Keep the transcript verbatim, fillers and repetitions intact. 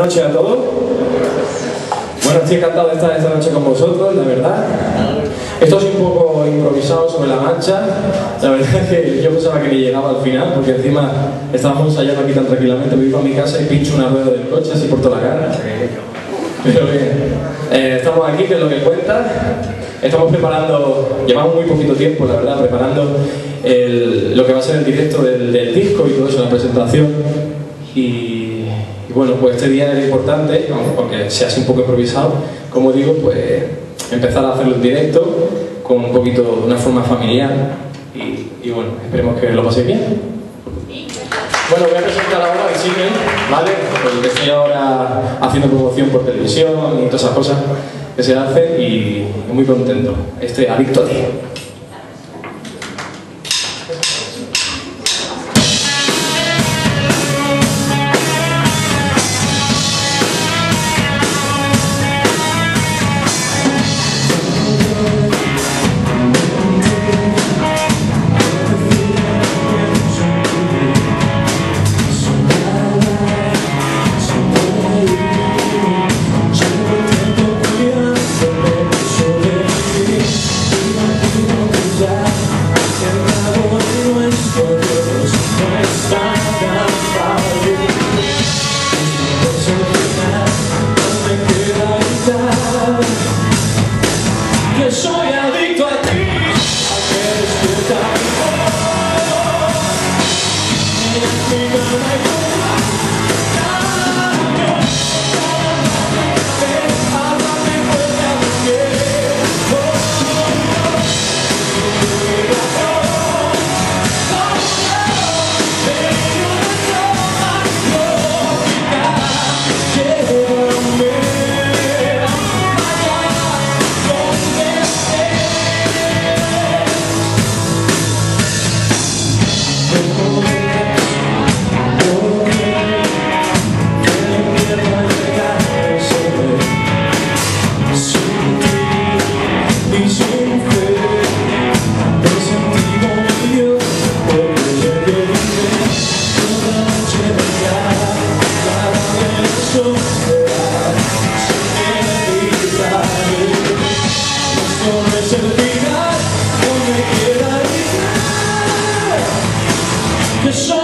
noches a todos. Bueno, estoy encantado de estar esta noche con vosotros, la verdad. Esto es un poco improvisado sobre la marcha. La verdad es que yo pensaba que ni llegaba al final, porque encima estábamos ensayando aquí tan tranquilamente. Me voy para mi casa y pincho una rueda del coche así por toda la cara. Pero bien, eh, estamos aquí, que es lo que cuenta. Estamos preparando, llevamos muy poquito tiempo, la verdad, preparando el, lo que va a ser el directo del, del disco y todo eso, la presentación. Y, y bueno, pues este día era importante, aunque sea así un poco improvisado, como digo, pues empezar a hacerlo en directo, con un poquito, de una forma familiar. Y, y bueno, esperemos que lo paséis bien. Bueno, voy a presentar ahora el single, ¿vale? El que estoy ahora haciendo promoción por televisión y todas esas cosas que se hacen y muy contento. Este, Adicto a ti. Que soy adicto a ti, a que despierta mi voz. Y en mi mano hay cambio. Háblame fuerte a mi tiempo. Mi corazón, pero no toma lógica. Llévame. Que soy